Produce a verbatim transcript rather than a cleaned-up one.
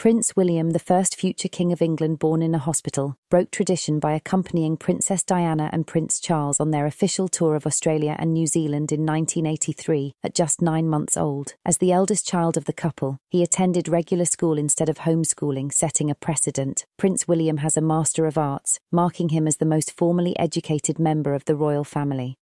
Prince William, the first future King of England born in a hospital, broke tradition by accompanying Princess Diana and Prince Charles on their official tour of Australia and New Zealand in nineteen eighty-three, at just nine months old. As the eldest child of the couple, he attended regular school instead of homeschooling, setting a precedent. Prince William has a Master of Arts, marking him as the most formally educated member of the royal family.